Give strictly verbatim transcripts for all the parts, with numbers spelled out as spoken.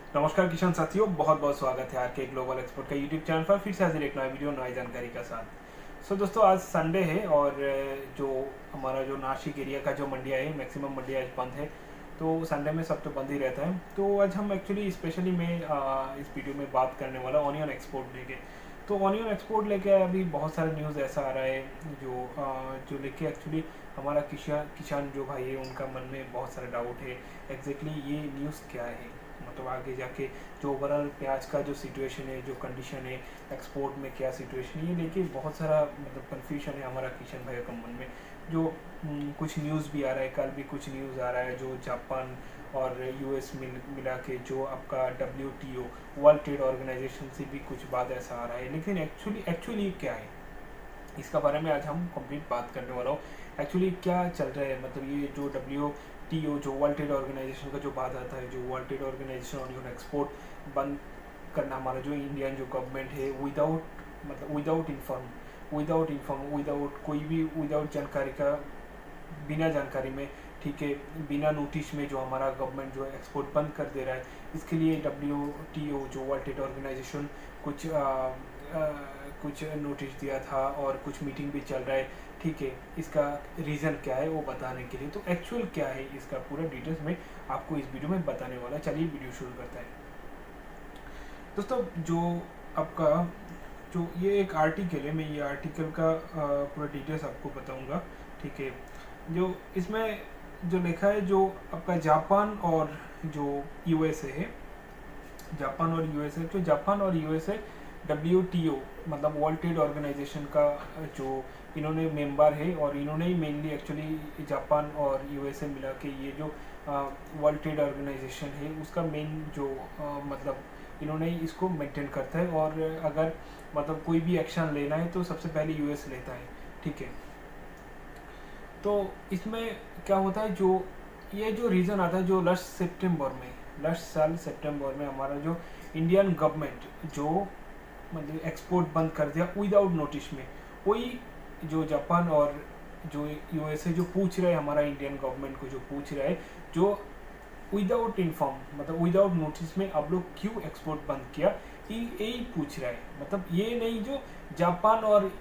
नमस्कार किसान साथियों, बहुत बहुत स्वागत है आर के ग्लोबल एक्सपोर्ट का यूट्यूब चैनल पर। फिर से हाजिर एक नया वीडियो नई जानकारी का साथ। सो दोस्तों, आज संडे है और जो हमारा जो नासिक एरिया का जो मंडिया है, मैक्सिमम मंडिया आज बंद है। तो संडे में सब तो बंद ही रहता है। तो आज हम एक्चुअली स्पेशली मैं आ, इस वीडियो में बात करने वाला ऑनियन एक्सपोर्ट लेके। तो ऑनियन एक्सपोर्ट लेके अभी बहुत सारे न्यूज़ ऐसा आ रहा है जो आ, जो लेके एक्चुअली हमारा किसान किसान जो भाई है उनका मन में बहुत सारा डाउट है एग्जैक्टली ये न्यूज़ क्या है। मतलब आगे जाके जो ओवरऑल प्याज का जो सिचुएशन है, जो कंडीशन है, एक्सपोर्ट में क्या सिचुएशन है, ये लेके बहुत सारा मतलब कन्फ्यूजन है हमारा किशन भाई का मन में। जो हम्म, कुछ न्यूज़ भी आ रहा है, कल भी कुछ न्यूज़ आ रहा है जो जापान और यूएस मिल मिला के जो आपका W T O world trade organisation से भी कुछ बात ऐसा आ रहा है। लेकिन एक्चुअली एक्चुअली क्या है, इसका बारे में आज हम कंप्लीट बात करने वाला हूँ। एक्चुअली क्या चल रहा है, मतलब ये जो डब्ल्यू टी ओ जो वर्ल्ड ट्रेड ऑर्गेनाइजेशन का जो बात आता है, जो world trade organisation onion export बंद करना, हमारा जो इंडियन जो गवर्नमेंट है विदाउट मतलब without inform without inform without कोई भी विदाउट जानकारी का, बिना जानकारी में, ठीक है, बिना नोटिस में जो हमारा गवर्नमेंट जो एक्सपोर्ट बंद कर दे रहा है, इसके लिए डब्ल्यू टी ओ जो वर्ल्ड ट्रेड ऑर्गेनाइजेशन कुछ आ, आ, कुछ नोटिस दिया था और कुछ मीटिंग भी चल रहा है। ठीक है, इसका रीज़न क्या है वो बताने के लिए, तो एक्चुअल क्या है इसका पूरा डिटेल्स में आपको इस वीडियो में बताने वाला। चलिए वीडियो शुरू करते हैं दोस्तों। जो आपका जो ये एक आर्टिकल है, मैं ये आर्टिकल का पूरा डिटेल्स आपको बताऊंगा। ठीक है, जो इसमें जो लिखा है, जो आपका जापान और जो यूएसए है, जापान और यूएसए, जो जापान और यूएसए डब्ल्यू टी ओ मतलब वर्ल्ड ट्रेड ऑर्गेनाइजेशन का जो इन्होंने मेंबर है, और इन्होंने ही मेनली एक्चुअली जापान और यूएसए मिला के ये जो वर्ल्ड ट्रेड ऑर्गेनाइजेशन है उसका मेन जो आ, मतलब इन्होंने ही इसको मेंटेन करता है। और अगर मतलब कोई भी एक्शन लेना है तो सबसे पहले यूएस लेता है। ठीक है, तो इसमें क्या होता है, जो ये जो रीज़न आता है, जो लास्ट सितंबर में लास्ट साल सितंबर में हमारा जो इंडियन गवर्नमेंट जो मतलब एक्सपोर्ट बंद कर दिया विदाउट नोटिस में, वही जो जापान और जो यूएसए जो पूछ रहे हैं हमारा इंडियन गवर्नमेंट को, जो पूछ रहा है, जो विदाउट इन्फॉर्म मतलब विदाउट नोटिस में आप लोग क्यों एक्सपोर्ट बंद किया, यही पूछ रहा है। मतलब ये नहीं जो जापान और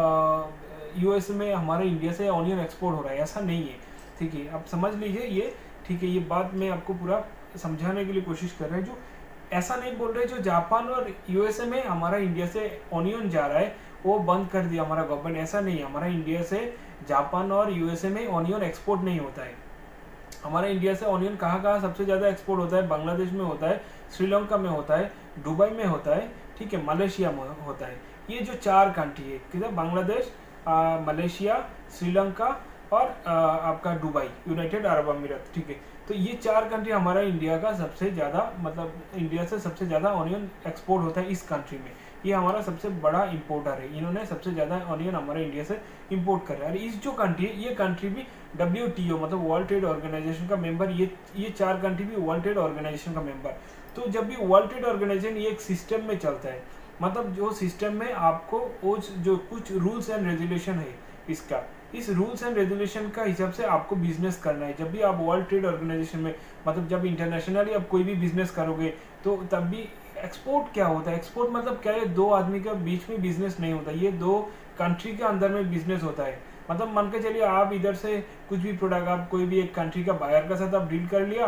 यूएस में हमारे इंडिया से ऑनियन एक्सपोर्ट हो रहा है, ऐसा नहीं है। ठीक है, आप समझ लीजिए ये। ठीक है, ये बात मैं आपको पूरा समझाने के लिए कोशिश कर रहा है। जो ऐसा नहीं बोल रहे जो जापान और यूएसए में हमारा इंडिया से ऑनियन जा रहा है वो बंद कर दिया हमारा गवर्नमेंट, ऐसा नहीं है। हमारा इंडिया से जापान और यूएसए में ऑनियन एक्सपोर्ट नहीं होता है। हमारे इंडिया से ऑनियन कहाँ कहाँ सबसे ज़्यादा एक्सपोर्ट होता है, बांग्लादेश में होता है, श्रीलंका में होता है, दुबई में होता है, ठीक है, मलेशिया में होता है। ये जो चार कंट्री है, किधर, बांग्लादेश, आ, मलेशिया, श्रीलंका और आ, आपका दुबई, यूनाइटेड अरब अमीरात। ठीक है, तो ये चार कंट्री हमारा इंडिया का सबसे ज़्यादा मतलब इंडिया से सबसे ज़्यादा ऑनियन एक्सपोर्ट होता है इस कंट्री में। ये हमारा सबसे बड़ा इंपोर्टर है, इन्होंने सबसे ज़्यादा ऑनियन हमारे इंडिया से इंपोर्ट कर रहा है। इस जो कंट्री है, ये कंट्री भी डब्ल्यू टी ओ मतलब वर्ल्ड ट्रेड ऑर्गेनाइजेशन का मेंबर, ये ये चार कंट्री भी वर्ल्ड ट्रेड ऑर्गेनाइजेशन का मेंबर। तो जब भी वर्ल्ड ट्रेड ऑर्गेनाइजेशन ये एक सिस्टम में चलता है, मतलब जो सिस्टम में आपको वो जो कुछ रूल्स एंड रेगुलेशन है इसका, इस रूल्स एंड रेगुलेशन का हिसाब से आपको बिजनेस करना है। जब भी आप वर्ल्ड ट्रेड ऑर्गेनाइजेशन में मतलब जब इंटरनेशनली आप कोई भी बिजनेस करोगे तो तब भी एक्सपोर्ट क्या होता है, एक्सपोर्ट मतलब क्या है, दो आदमी के बीच में बिजनेस नहीं होता, ये दो कंट्री के अंदर में बिजनेस होता है। मतलब मान के चलिए आप इधर से कुछ भी प्रोडक्ट, आप कोई भी एक कंट्री का बायर के साथ आप डील कर लिया,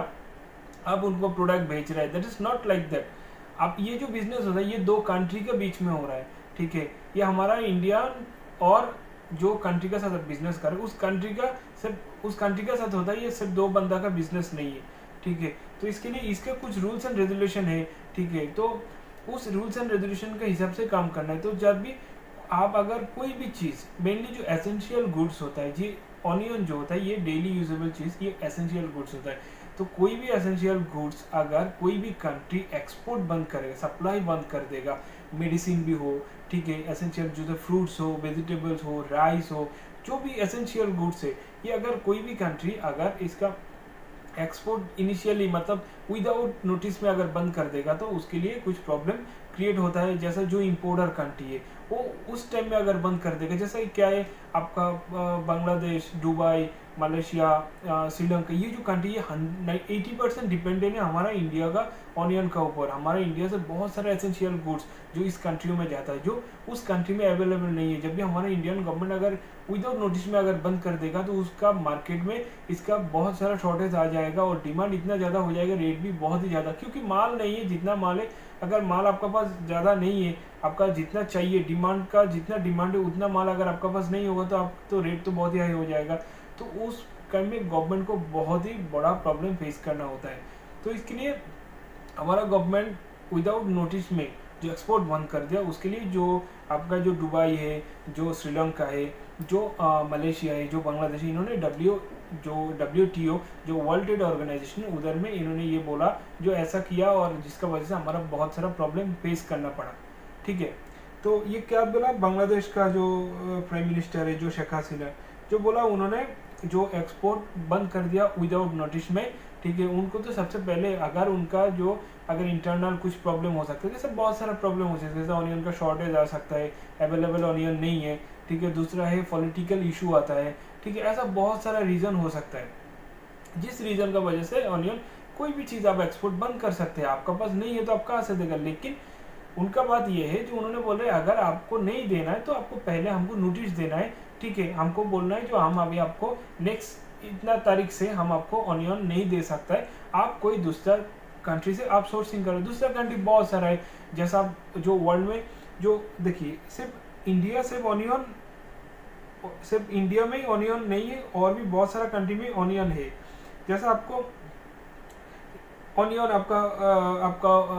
आप उनको प्रोडक्ट बेच रहे हैं, that is not like that. आप ये जो बिजनेस होता है ये दो कंट्री के बीच में हो रहा है। ठीक है, ये हमारा इंडिया और जो कंट्री के साथ बिजनेस कर रहे उस कंट्री का सिर्फ उस कंट्री के साथ होता है, ये सिर्फ दो बंदा का बिजनेस नहीं है। ठीक है, तो इसके लिए इसके कुछ रूल्स एंड रेगुलेशन है। ठीक है, तो उस रूल्स एंड रेगुलेशन के हिसाब से काम करना है। तो जब भी आप अगर कोई भी चीज़, मेनली जो एसेंशियल गुड्स होता है, जी ऑनियन जो होता है ये डेली यूजेबल चीज़, ये एसेंशियल गुड्स होता है। तो कोई भी एसेंशियल गुड्स अगर कोई भी कंट्री एक्सपोर्ट बंद करेगा, सप्लाई बंद कर देगा, मेडिसिन भी हो, ठीक है, एसेंशियल जो फ्रूट्स हो, वेजिटेबल्स हो, राइस हो, जो भी एसेंशियल गुड्स है, ये अगर कोई भी कंट्री अगर इसका एक्सपोर्ट इनिशियली मतलब विदाउट नोटिस में अगर बंद कर देगा तो उसके लिए कुछ प्रॉब्लम क्रिएट होता है। जैसा जो इम्पोर्टर कंट्री है वो उस टाइम में अगर बंद कर देगा, जैसा क्या है आपका बांग्लादेश, दुबई, मलेशिया, श्रीलंका, ये जो कंट्री है एटी परसेंट डिपेंडेंट है हमारा इंडिया का ऑनियन का ऊपर। हमारा इंडिया से बहुत सारा एसेंशियल गुड्स जो इस कंट्री में जाता है जो उस कंट्री में अवेलेबल नहीं है। जब भी हमारा इंडियन गवर्नमेंट अगर विदाउट नोटिस में अगर बंद कर देगा तो उसका मार्केट में इसका बहुत सारा शॉर्टेज आ जाएगा और डिमांड इतना ज़्यादा हो जाएगा, रेट भी बहुत ही ज़्यादा, क्योंकि माल नहीं है। जितना माल है, अगर माल आपका पास ज़्यादा नहीं है, आपका जितना चाहिए डिमांड का जितना डिमांड है उतना माल अगर आपका पास नहीं होगा तो आप तो रेट तो बहुत ही हाई हो जाएगा। तो उस टाइम में गवर्नमेंट को बहुत ही बड़ा प्रॉब्लम फेस करना होता है। तो इसके लिए हमारा गवर्नमेंट विदाउट नोटिस में जो एक्सपोर्ट बंद कर दिया, उसके लिए जो आपका जो दुबई है, जो श्रीलंका है, जो आ, मलेशिया है, जो बांग्लादेश है, इन्होंने डब्ल्यू जो डब्ल्यू टी ओ जो वर्ल्ड ट्रेड ऑर्गेनाइजेशन है उधर में इन्होंने ये बोला, जो ऐसा किया और जिसका वजह से हमारा बहुत सारा प्रॉब्लम फेस करना पड़ा। ठीक है, तो ये क्या बोला बांग्लादेश का जो प्राइम मिनिस्टर है जो शेख हसीना, जो बोला उन्होंने जो एक्सपोर्ट बंद कर दिया विदाउट नोटिस में। ठीक है, उनको तो सबसे पहले अगर उनका जो अगर इंटरनल कुछ प्रॉब्लम हो सकता है, जैसे बहुत सारा प्रॉब्लम हो सकता है, जैसे ऑनियन का शॉर्टेज आ सकता है, अवेलेबल ऑनियन नहीं है। ठीक है, दूसरा है पॉलिटिकल इशू आता है। ठीक है, ऐसा बहुत सारा रीज़न हो सकता है जिस रीज़न का वजह से ऑनियन कोई भी चीज़ आप एक्सपोर्ट बंद कर सकते हैं। आपका पास नहीं है तो आप कहाँ से देगा। लेकिन उनका बात ये है जो उन्होंने बोल रहे अगर आपको नहीं देना है तो आपको पहले हमको नोटिस देना है। ठीक है, हमको बोलना है जो हम अभी आपको नेक्स्ट इतना तारीख से हम आपको ऑनियन नहीं दे सकता है, आप कोई दूसरा कंट्री से आप सोर्सिंग करो। दूसरा कंट्री बहुत सारा है, जैसा जो वर्ल्ड में जो देखिए सिर्फ इंडिया सिर्फ ऑनियन सिर्फ इंडिया में ही ऑनियन नहीं है, और भी बहुत सारा कंट्री में ऑनियन है। जैसा आपको ऑनियन आपका आ,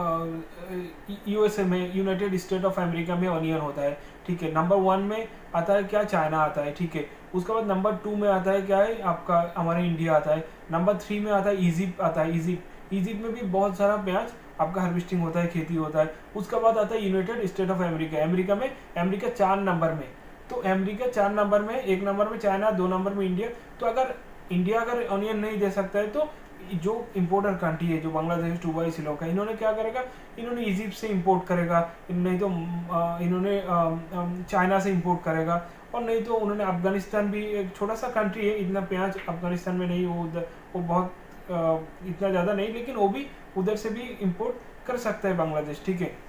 आपका यूएसए में, यूनाइटेड स्टेट ऑफ अमेरिका में ऑनियन होता है। ठीक है, नंबर वन में आता है क्या, चाइना आता है। ठीक है, उसके बाद नंबर टू में आता है क्या है आपका हमारा इंडिया आता है। नंबर थ्री में आता है इजिप्ट आता है। इजिप्ट इजिप्ट में भी बहुत सारा प्याज आपका हार्वेस्टिंग होता है, खेती होता है। उसके बाद आता है United State of America. America में अमेरिका चार नंबर में, तो अमेरिका चार नंबर में, एक नंबर में चाइना, दो नंबर में इंडिया। तो अगर इंडिया अगर ऑनियन नहीं दे सकता है तो जो इम्पोर्टर कंट्री है जो बांग्लादेश, दुबई, श्रीलंका, इन्होंने क्या करेगा, इन्होंने इजिप्ट से इंपोर्ट करेगा, नहीं तो इन्होंने चाइना से इंपोर्ट करेगा, और नहीं तो उन्होंने अफगानिस्तान भी एक छोटा सा कंट्री है, इतना प्याज अफगानिस्तान में नहीं, वो उधर वो बहुत आ, इतना ज़्यादा नहीं, लेकिन वो भी उधर से भी इंपोर्ट कर सकता है बांग्लादेश। ठीक है,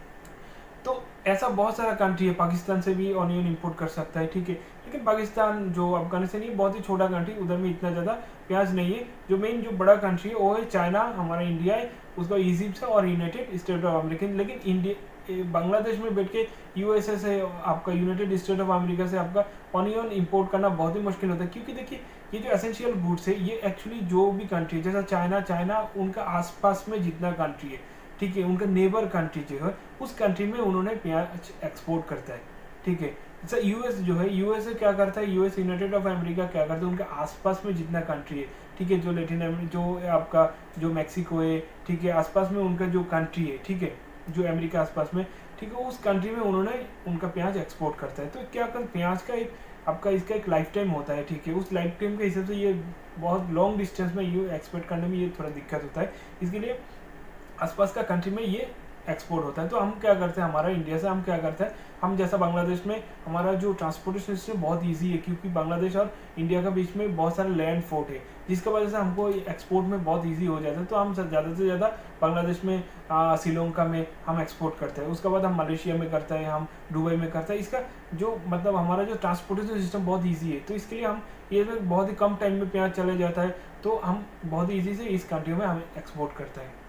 तो ऐसा बहुत सारा कंट्री है, पाकिस्तान से भी ऑनियन इंपोर्ट कर सकता है। ठीक है, लेकिन पाकिस्तान जो अफगानिस्तान ये बहुत ही छोटा कंट्री, उधर में इतना ज़्यादा प्याज नहीं है। जो मेन जो बड़ा कंट्री है वो है चाइना, हमारा इंडिया है, उसका इजिप्ट है और यूनाइटेड स्टेट ऑफ अमेरिका। लेकिन इंडिया बांग्लादेश में बैठ के यूएसए से आपका यूनाइटेड स्टेट ऑफ अमेरिका से आपका ऑनियन इंपोर्ट करना बहुत ही मुश्किल होता है, क्योंकि देखिए ये जो एसेंशियल गुड्स है ये एक्चुअली जो भी कंट्री जैसा चाइना चाइना उनका आसपास में जितना कंट्री है, ठीक है, उनका नेबर कंट्री जो है उस कंट्री में उन्होंने प्याज एक्सपोर्ट करता है। ठीक है, जैसा यूएस जो है, यूएस क्या करता है, यूएस यूनाइटेड ऑफ अमेरिका क्या करता है, उनके आसपास में जितना कंट्री है, ठीक है, जो लेटिन जो आपका जो मैक्सिको है, ठीक है, आसपास में उनका जो कंट्री है, ठीक है, जो अमेरिका आसपास में, ठीक है, उस कंट्री में उन्होंने उनका प्याज एक्सपोर्ट करता है। तो क्या कर प्याज का एक आपका इसका एक लाइफ टाइम होता है। ठीक है, उस लाइफ टाइम के हिसाब से ये बहुत लॉन्ग डिस्टेंस में ये एक्सपोर्ट करने में ये थोड़ा दिक्कत होता है, इसके लिए आसपास का कंट्री में ये एक्सपोर्ट होता है। तो हम क्या करते हैं, हमारा इंडिया से हम क्या करते हैं, हम जैसा बांग्लादेश में हमारा जो ट्रांसपोर्टेशन सिस्टम बहुत इजी है, क्योंकि बांग्लादेश और इंडिया के बीच में बहुत सारे लैंड फोर्ट है, जिसकी वजह से हमको एक्सपोर्ट में बहुत इजी हो जाता है। तो हम ज़्यादा से ज़्यादा बांग्लादेश में, श्रीलंका में हम एक्सपोर्ट करते हैं, उसके बाद हम मलेशिया में करते हैं, हम दुबई में करते हैं। इसका जो मतलब हमारा जो ट्रांसपोर्टेशन सिस्टम बहुत ईजी है, तो इसके लिए हम ये बहुत ही कम टाइम में प्याज चले जाता है, तो हम बहुत ईजी से इस कंट्री में हम एक्सपोर्ट करते हैं।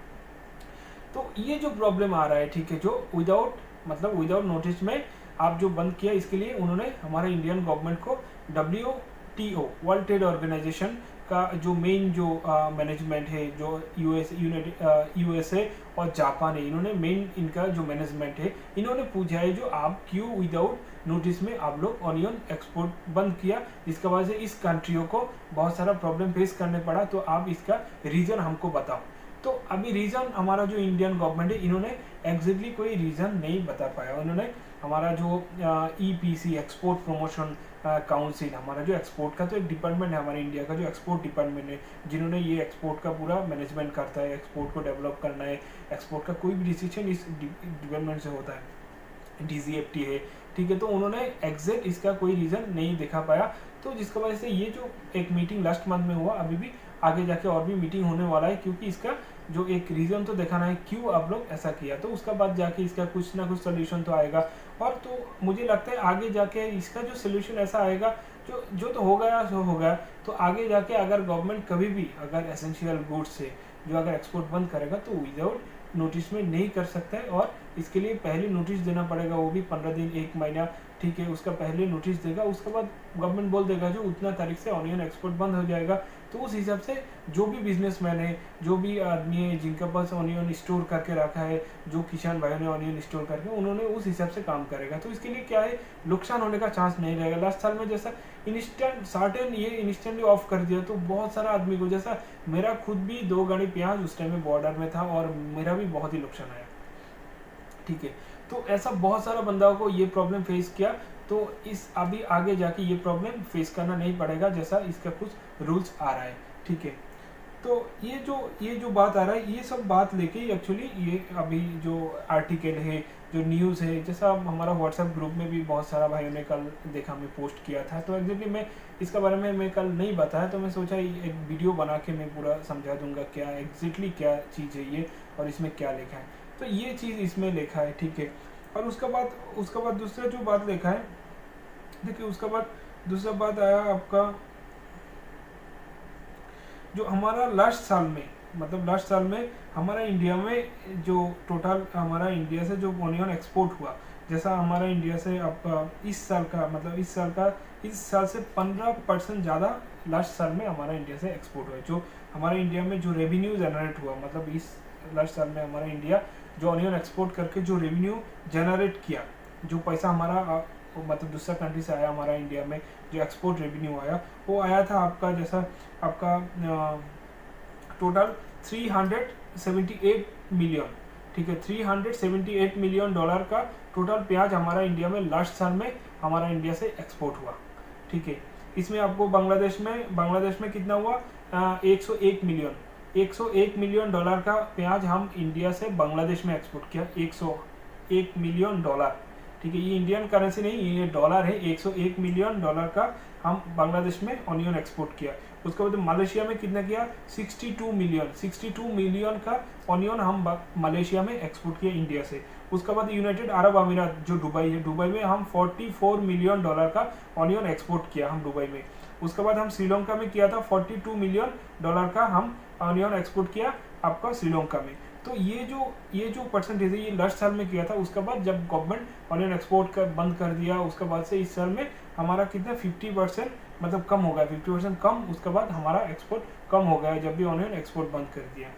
तो ये जो प्रॉब्लम आ रहा है, ठीक है, जो विदाउट मतलब विदाउट नोटिस में आप जो बंद किया, इसके लिए उन्होंने हमारे इंडियन गवर्नमेंट को W T O world trade organisation का जो मेन जो मैनेजमेंट है, जो यूएस यूनाइटेड यूएसए और जापान है, इन्होंने मेन इनका जो मैनेजमेंट है, इन्होंने पूछा है जो आप क्यों विदाउट नोटिस में आप लोग ऑनियन एक्सपोर्ट बंद किया, जिसका वजह से इस कंट्रियों को बहुत सारा प्रॉब्लम फेस करने पड़ा, तो आप इसका रीज़न हमको बताओ। तो अभी रीज़न हमारा जो इंडियन गवर्नमेंट है, इन्होंने एग्जैक्टली कोई रीज़न नहीं बता पाया। उन्होंने हमारा जो E P C export promotion council, हमारा जो एक्सपोर्ट का तो एक डिपार्टमेंट है हमारे इंडिया का, जो एक्सपोर्ट डिपार्टमेंट है, जिन्होंने ये एक्सपोर्ट का पूरा मैनेजमेंट करता है, एक्सपोर्ट को डेवलप करना है, एक्सपोर्ट का कोई भी डिसीजन इस डिपार्टमेंट से होता है। डी जी एफ टी है, ठीक है। तो उन्होंने एग्जैक्ट इसका कोई रीज़न नहीं दिखा पाया, तो जिसकी वजह से ये जो एक मीटिंग लास्ट मंथ में हुआ, अभी भी आगे जाके और भी मीटिंग होने वाला है, क्योंकि इसका जो एक रीज़न तो दिखाना है क्यों आप लोग ऐसा किया, तो उसका बाद जाके इसका कुछ ना कुछ सोल्यूशन तो आएगा। और तो मुझे लगता है आगे जाके इसका जो सोल्यूशन ऐसा आएगा, जो जो तो हो गया सो हो गया, तो आगे जाके अगर गवर्नमेंट कभी भी अगर एसेंशियल गुड्स से जो अगर एक्सपोर्ट बंद करेगा तो विदाउट नोटिस में नहीं कर सकता है, और इसके लिए पहले नोटिस देना पड़ेगा, वो भी पंद्रह दिन एक महीना, ठीक है। उसका पहले नोटिस देगा, उसके बाद गवर्नमेंट बोल देगा जो उतना तारीख से ऑनियन एक्सपोर्ट बंद हो जाएगा। तो उस हिसाब से जो भी बिजनेसमैन है, जो भी आदमी है जिनके पास ऑनियन स्टोर करके रखा है, जो किसान भाइयों ने ऑनियन स्टोर करके, उन्होंने उस हिसाब से काम करेगा। तो इसके लिए क्या है, नुकसान होने का चांस नहीं रहेगा। लास्ट साल में जैसा इंस्टेंट सर्टेन ये इंस्टेंटली ऑफ कर दिया, तो बहुत सारा आदमी को, जैसा मेरा खुद भी दो गाड़ी प्याज उस टाइम में बॉर्डर में था और मेरा भी बहुत ही नुकसान आया, ठीक है। तो ऐसा बहुत सारा बंदाओं को ये प्रॉब्लम फेस किया, तो इस अभी आगे जाके ये प्रॉब्लम फेस करना नहीं पड़ेगा, जैसा इसका कुछ रूल्स आ रहा है, ठीक है। तो ये जो ये जो बात आ रहा है, ये सब बात लेके एक्चुअली ये अभी जो आर्टिकल है, जो न्यूज़ है, जैसा हमारा व्हाट्सएप ग्रुप में भी बहुत सारा भाइयों ने कल देखा, मैं पोस्ट किया था, तो एग्जैक्टली मैं इसके बारे में मैं कल नहीं बताया, तो मैं सोचा एक वीडियो बना के मैं पूरा समझा दूंगा क्या एग्जैक्टली क्या चीज़ है ये और इसमें क्या लिखा है। तो ये चीज़ इसमें लिखा है, ठीक है। और उसके बाद उसके बाद दूसरा जो बात लिखा है, देखिए उसके बाद दूसरा बात आया आपका, जो हमारा लास्ट साल में, मतलब लास्ट साल में हमारा इंडिया में जो टोटल हमारा इंडिया से जो ऑनियन एक्सपोर्ट हुआ, जैसा हमारा इंडिया से आपका इस साल का, मतलब इस साल का इस साल से पंद्रह परसेंट ज़्यादा लास्ट साल में हमारा इंडिया से एक्सपोर्ट हुआ। जो हमारा इंडिया में जो रेवेन्यू जनरेट हुआ, मतलब इस लास्ट साल में हमारा इंडिया जो ऑनियन एक्सपोर्ट करके जो रेवेन्यू जनरेट किया, जो पैसा हमारा मतलब दूसरा कंट्री से आया हमारा इंडिया में, जो एक्सपोर्ट रेवेन्यू आया, वो आया था आपका, जैसा आपका टोटल तीन सौ अठहत्तर मिलियन, ठीक है। तीन सौ अठहत्तर मिलियन डॉलर का टोटल प्याज हमारा इंडिया में लास्ट साल में हमारा इंडिया से एक्सपोर्ट हुआ, ठीक है। इसमें आपको बांग्लादेश में बांग्लादेश में कितना हुआ, एक सौ एक मिलियन एक सौ एक मिलियन डॉलर का प्याज हम इंडिया से बांग्लादेश में एक्सपोर्ट किया, एक सौ एक मिलियन डॉलर, ठीक है। ये इंडियन करेंसी नहीं, ये डॉलर है। एक सौ एक मिलियन डॉलर का हम बांग्लादेश में ऑनियन एक्सपोर्ट किया। उसके बाद मलेशिया में कितना किया, बासठ मिलियन बासठ मिलियन का ऑनियन हम मलेशिया में एक्सपोर्ट किया इंडिया से। उसके बाद यूनाइटेड अरब अमीरात जो दुबई है, दुबई में हम चौवालीस मिलियन डॉलर का ऑनियन एक्सपोर्ट किया हम दुबई में। उसके बाद हम श्रीलंका में किया था बयालीस मिलियन डॉलर का हम ऑनियन एक्सपोर्ट किया आपका श्रीलंका में। तो ये जो ये जो परसेंटेज है ये लास्ट साल में किया था। उसके बाद जब गवर्नमेंट ऑनियन एक्सपोर्ट कर बंद कर दिया, उसके बाद से इस साल में हमारा कितना पचास परसेंट मतलब कम हो गया, पचास परसेंट कम। उसके बाद हमारा एक्सपोर्ट कम हो गया जब भी ऑनियन एक्सपोर्ट बंद कर दिया।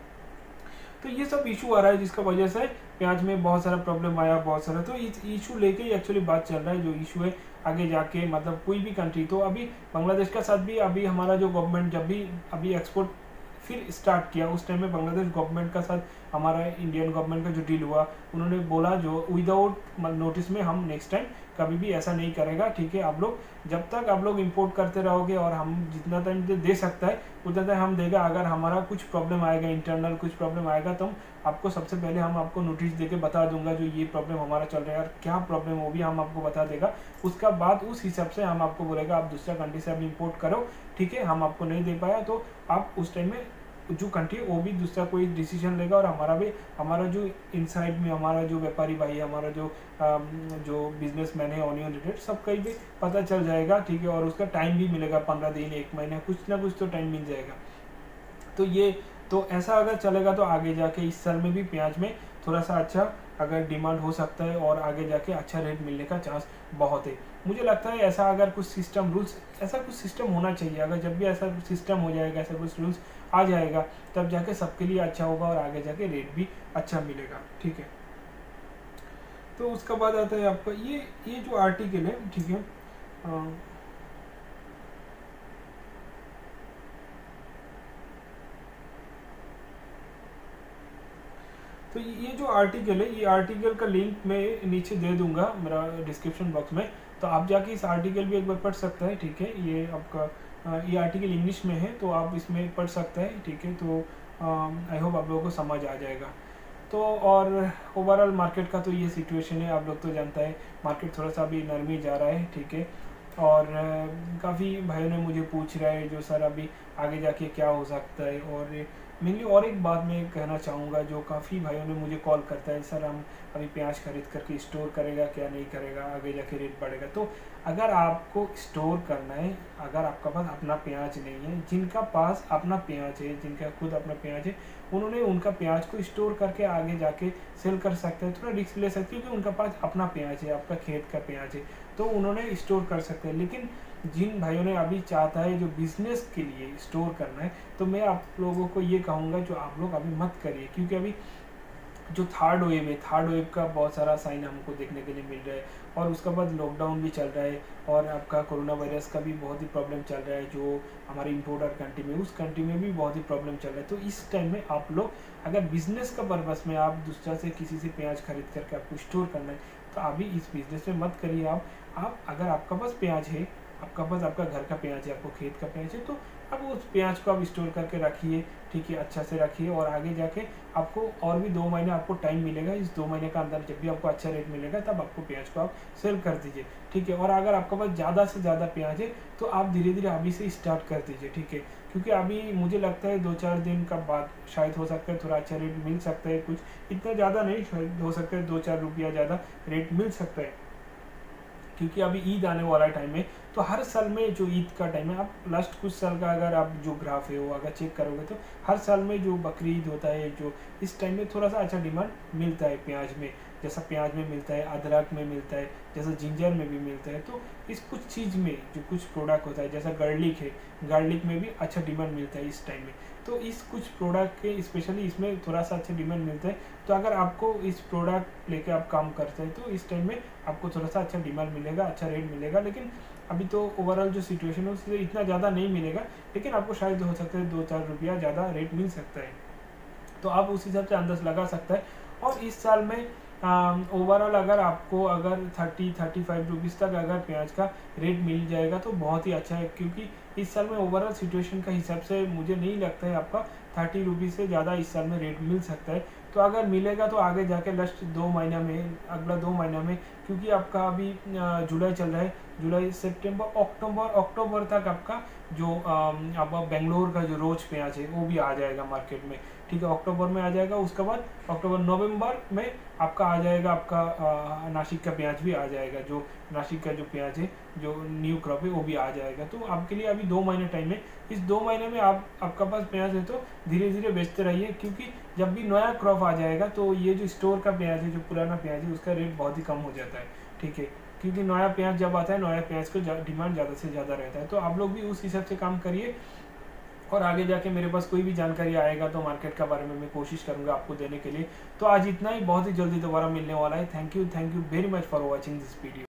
तो ये सब इशू आ रहा है जिसका वजह से प्याज में बहुत सारा प्रॉब्लम आया, बहुत सारा। तो इस इशू लेके ही एक्चुअली बात चल रहा है, जो इशू है आगे जाके मतलब कोई भी कंट्री, तो अभी बांग्लादेश का साथ भी अभी हमारा जो गवर्नमेंट जब भी अभी एक्सपोर्ट फिर स्टार्ट किया, उस टाइम में बांग्लादेश गवर्नमेंट का साथ हमारा इंडियन गवर्नमेंट का जो डील हुआ, उन्होंने बोला जो विदाउट नोटिस में हम नेक्स्ट टाइम कभी भी ऐसा नहीं करेगा, ठीक है। आप लोग जब तक आप लोग इंपोर्ट करते रहोगे और हम जितना टाइम दे सकता है उतना टाइम हम देगा। अगर हमारा कुछ प्रॉब्लम आएगा, इंटरनल कुछ प्रॉब्लम आएगा, तो हम आपको सबसे पहले हम आपको नोटिस देके बता दूंगा जो ये प्रॉब्लम हमारा चल रहा है और क्या प्रॉब्लम वो भी हम आपको बता देगा। उसका बाद उस हिसाब से हम आपको बोलेगा आप दूसरा कंट्री से आप इंपोर्ट करो, ठीक है। हम आपको नहीं दे पाया तो आप उस टाइम में जो कंट्री वो भी दूसरा कोई डिसीजन लेगा और हमारा भी हमारा जो इनसाइड में हमारा जो व्यापारी भाई, हमारा जो आ, जो बिजनेसमैन है ऑनियन रिलेटेड, सब कहीं भी पता चल जाएगा, ठीक है। और उसका टाइम भी मिलेगा, पंद्रह दिन एक महीना कुछ ना कुछ तो टाइम मिल जाएगा। तो ये तो ऐसा अगर चलेगा तो आगे जाके इस साल में भी प्याज में थोड़ा सा अच्छा अगर डिमांड हो सकता है और आगे जाके अच्छा रेट मिलने का चांस बहुत है। मुझे लगता है ऐसा अगर कुछ सिस्टम रूल्स ऐसा कुछ सिस्टम होना चाहिए। अगर जब भी ऐसा सिस्टम हो जाएगा, ऐसा कुछ रूल्स आ जाएगा, तब जाके सबके लिए अच्छा होगा और आगे जाके रेट भी अच्छा मिलेगा, ठीक है। तो उसका बाद आता है आपका ये ये जो आर्टिकल है, ठीक है। आ, तो ये जो आर्टिकल है, ये आर्टिकल का लिंक मैं नीचे दे दूंगा मेरा डिस्क्रिप्शन बॉक्स में, तो आप जाके इस आर्टिकल भी एक बार पढ़ सकते हैं, ठीक है। ये आपका ये आर्टिकल इंग्लिश में है तो आप इसमें पढ़ सकते हैं, ठीक है। तो आई होप आप लोगों को समझ आ जाएगा। तो और ओवरऑल मार्केट का तो ये सिचुएशन है, आप लोग तो जानता है मार्केट थोड़ा सा अभी नरमी जा रहा है, ठीक है। और काफ़ी भाइयों ने मुझे पूछ रहा है जो सर अभी आगे जाके क्या हो सकता है। और मेनली और एक बात मैं कहना चाहूँगा, जो काफ़ी भाइयों ने मुझे कॉल करता है, सर हम अभी प्याज खरीद करके स्टोर करेगा क्या नहीं करेगा, आगे जाके रेट बढ़ेगा। तो अगर आपको स्टोर करना है, अगर आपका पास अपना प्याज नहीं है, जिनका पास अपना प्याज है, जिनका खुद अपना प्याज है, उन्होंने उनका प्याज को स्टोर करके आगे जाके सेल कर सकते हैं, थोड़ा रिस्क ले सकते हैं क्योंकि उनका पास अपना प्याज है, आपका खेत का प्याज है, तो उन्होंने स्टोर कर सकते हैं। लेकिन जिन भाइयों ने अभी चाहता है जो बिजनेस के लिए स्टोर करना है, तो मैं आप लोगों को ये कहूँगा जो आप लोग अभी मत करिए, क्योंकि अभी जो थर्ड वेव है, थर्ड वेव का बहुत सारा साइन हमको देखने के लिए मिल रहा है, और उसके बाद लॉकडाउन भी चल रहा है, और आपका कोरोना वायरस का भी बहुत ही प्रॉब्लम चल रहा है, जो हमारी इम्पोर्टर कंट्री में, उस कंट्री में भी बहुत ही प्रॉब्लम चल रहा है। तो इस टाइम में आप लोग अगर बिजनेस का पर्पस में आप दूसरा से किसी से प्याज खरीद करके आपको स्टोर करना है, तो अभी इस बिजनेस में मत करिए। आप आप अगर आपका पास प्याज है, आपका पास आपका घर का प्याज है, आपको खेत का प्याज है, तो अब उस प्याज को आप स्टोर करके रखिए, ठीक है, अच्छा से रखिए, और आगे जाके आपको और भी दो महीने आपको टाइम मिलेगा। इस दो महीने का अंदर जब भी आपको अच्छा रेट मिलेगा तब आपको प्याज को आप सेल कर दीजिए, ठीक है। और अगर आपके पास ज़्यादा से ज़्यादा प्याज है तो आप धीरे धीरे अभी से स्टार्ट कर दीजिए, ठीक है, क्योंकि अभी मुझे लगता है दो चार दिन का बाद शायद हो सकता है थोड़ा अच्छा रेट मिल सकता है, कुछ इतना ज़्यादा नहीं, शायद हो सकता है दो चार रुपया ज़्यादा रेट मिल सकता है, क्योंकि अभी ईद आने वाला टाइम है। तो हर साल में जो ईद का टाइम है, आप लास्ट कुछ साल का अगर आप जो ग्राफ है वो अगर चेक करोगे तो हर साल में जो बकरी ईद होता है, जो इस टाइम में थोड़ा सा अच्छा डिमांड मिलता है प्याज में, जैसा प्याज में मिलता है, अदरक में मिलता है, जैसा जिंजर में भी मिलता है। तो इस कुछ चीज़ में जो कुछ प्रोडक्ट होता है, जैसा गार्लिक है, गार्लिक में भी अच्छा डिमांड मिलता है इस टाइम में। तो इस कुछ प्रोडक्ट के स्पेशली इसमें थोड़ा सा अच्छा डिमांड मिलता है। तो अगर आपको इस प्रोडक्ट लेके आप काम करते हैं तो इस टाइम में आपको थोड़ा सा अच्छा डिमांड मिलेगा, अच्छा रेट मिलेगा। लेकिन अभी तो ओवरऑल जो सिचुएशन है उससे इतना ज़्यादा नहीं मिलेगा, लेकिन आपको शायद हो सकता है दो चार रुपया ज़्यादा रेट मिल सकता है, तो आप उस हिसाब से अंदाज लगा सकते हैं। और इस साल में ओवरऑल अगर आपको अगर थर्टी थर्टी फाइव रुपीज़ तक अगर प्याज का रेट मिल जाएगा तो बहुत ही अच्छा है, क्योंकि इस साल में ओवरऑल सिचुएशन का हिसाब से मुझे नहीं लगता है आपका थर्टी रुपीज़ से ज़्यादा इस साल में रेट मिल सकता है। तो अगर मिलेगा तो आगे जाके लास्ट दो महीना में, अगला दो महीना में, क्योंकि आपका अभी जुलाई चल रहा है, जुलाई सितंबर अक्टूबर अक्टूबर तक आपका जो अब बेंगलोर का जो रोज प्याज है वो भी आ जाएगा मार्केट में, ठीक है, अक्टूबर में आ जाएगा। उसके बाद अक्टूबर नवंबर में आपका आ जाएगा, आपका आ, नासिक का प्याज भी आ जाएगा, जो नासिक का जो प्याज है जो न्यू क्रॉप है वो भी आ जाएगा। तो आपके लिए अभी दो महीने टाइम है, इस दो महीने में आप आपका पास प्याज है तो धीरे धीरे बेचते रहिए, क्योंकि जब भी नया क्रॉप आ जाएगा तो ये जो स्टोर का प्याज है, जो पुराना प्याज है, उसका रेट बहुत ही कम हो जाता है, ठीक है, क्योंकि नया प्याज जब आता है, नया प्याज को डिमांड ज़्यादा से ज़्यादा रहता है। तो आप लोग भी उस हिसाब से काम करिए, और आगे जाके मेरे पास कोई भी जानकारी आएगा तो मार्केट के बारे में मैं कोशिश करूंगा आपको देने के लिए। तो आज इतना ही, बहुत ही जल्दी दोबारा मिलने वाला है। Thank you thank you very much for watching this video.